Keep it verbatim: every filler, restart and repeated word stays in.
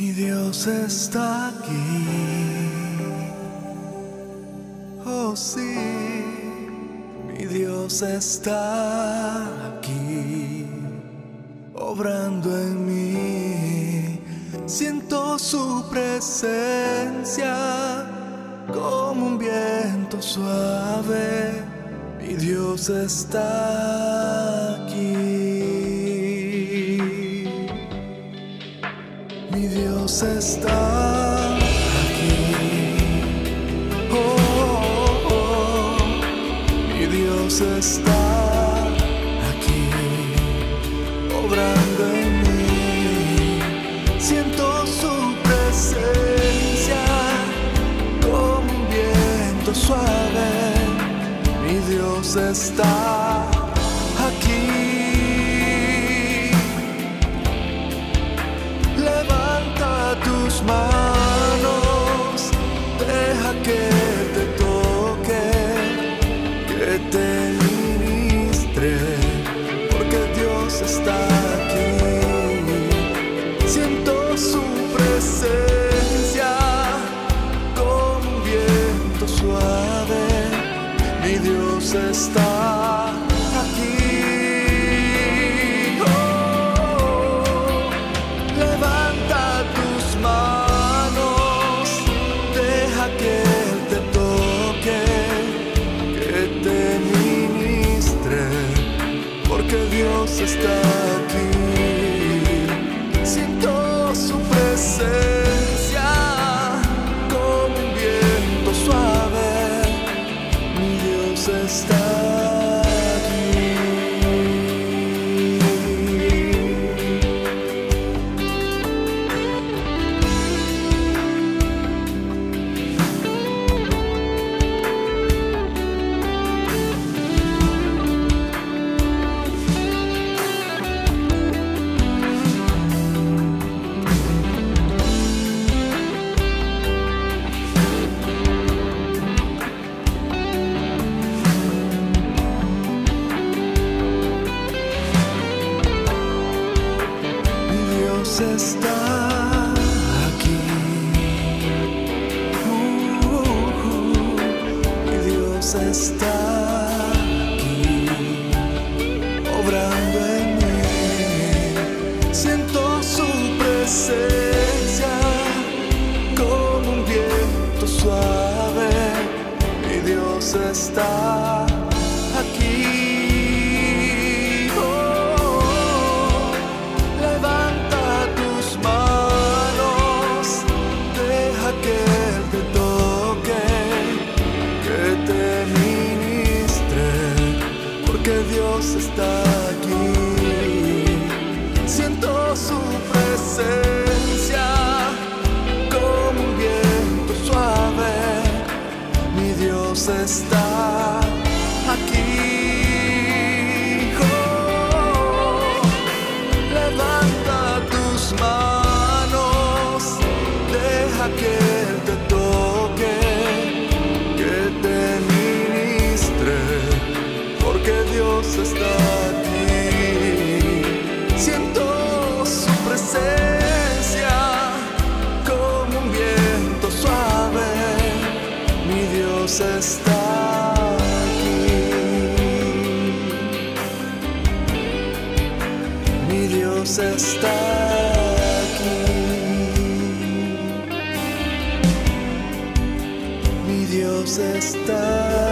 Mi Dios está aquí, oh sí, mi Dios está aquí, obrando en mí. Siento su presencia como un viento suave. Mi Dios está aquí. Mi Dios está aquí. Oh, oh, oh. Mi Dios está aquí, obrando en mí. Siento su presencia como un viento suave. Mi Dios está aquí. Levanta tus manos, deja que te toque, que te ministre, porque Dios está aquí. Siento su presencia como un viento suave. Mi Dios está aquí. Oh, levanta tus manos, deja que Él te toque, que te ministre, porque Dios está aquí. Siento su presencia como un viento suave. Mi Dios está aquí. Dios está aquí. Uh, uh, uh. Mi Dios está aquí, obrando en mí. Siento su presencia como un viento suave. Mi Dios está aquí. Que Dios está aquí. Siento su presencia como un viento suave. Mi Dios está aquí. Oh, levanta tus manos, deja que Él te toque, que te ministre, porque Dios está aquí. Siento su presencia como un viento suave. Mi Dios está aquí. Mi Dios está aquí. Mi Dios está aquí.